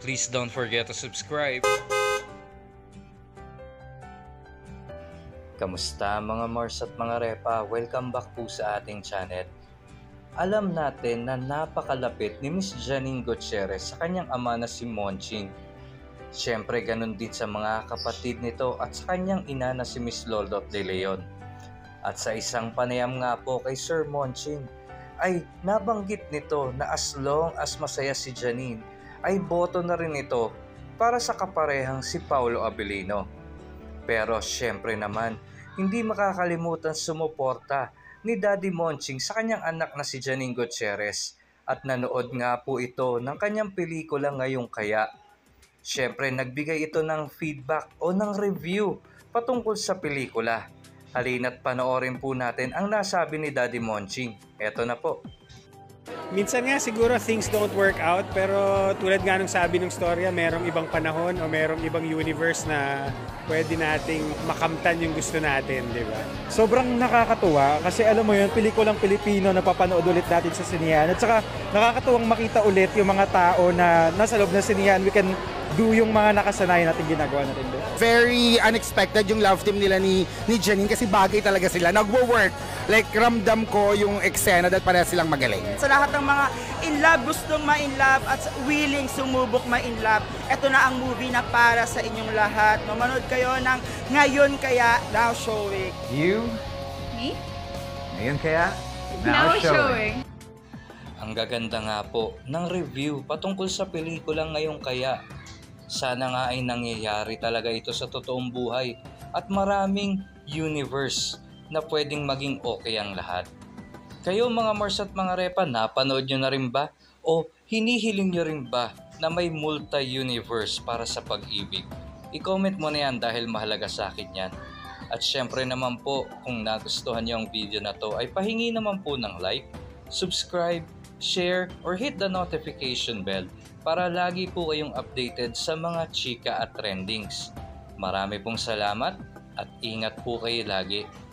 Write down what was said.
Please don't forget to subscribe. Kamusta mga Mars at mga Repa? Welcome back po sa ating channel. Alam natin na napakalapit ni Miss Janine Gutierrez sa kanyang ama na si Monching. Siyempre ganun din sa mga kapatid nito at sa kanyang ina na si Miss Lolot de Leon. At sa isang panayam nga po kay Sir Monching ay nabanggit nito na as long as masaya si Janine ay boto na rin ito para sa kaparehang si Paulo Avelino. Pero syempre naman, hindi makakalimutan sumuporta ni Daddy Monching sa kanyang anak na si Janine Gutierrez at nanood nga po ito ng kanyang pelikula Ngayong Kaya. Syempre nagbigay ito ng feedback o ng review patungkol sa pelikula. Halina't panoorin po natin ang nasabi ni Daddy Monching. Eto na po. Minsan nga siguro things don't work out, pero tulad nga nung sabi ng storya, merong ibang panahon o merong ibang universe na pwede nating makamtan yung gusto natin, di ba? Sobrang nakakatuwa kasi alam mo yun, pelikulang Pilipino na papanood ulit natin sa sinihan. At saka nakakatuwang makita ulit yung mga tao na nasa loob ng sinihan. We can do yung mga nakasanayan natin ginagawa natin doon. Very unexpected yung love team nila ni Janine kasi bagay talaga sila. Nagwo-work. Like ramdam ko yung eksena dahil pareha silang magaling. Sa lahat ng mga in love, gustong ma-in love at willing sumubok ma-in love, ito na ang movie na para sa inyong lahat. Manood kayo ng Ngayon Kaya, now showing. You? Me? Ngayon Kaya? Now showing. Ang gaganda nga po ng review patungkol sa pelikulang Ngayong Kaya. Sana nga ay nangyayari talaga ito sa totoong buhay at maraming universe na pwedeng maging okay ang lahat. Kayo mga Mars at mga Repa, napanood nyo na rin ba? O hinihiling nyo rin ba na may multi-universe para sa pag-ibig? I-comment mo na yan dahil mahalaga sa akin yan. At syempre naman po, kung nagustuhan nyo ang video na to ay pahingi naman po ng like, subscribe, share, or hit the notification bell para lagi po kayong updated sa mga chika at trendings. Marami pong salamat at ingat po kayo lagi.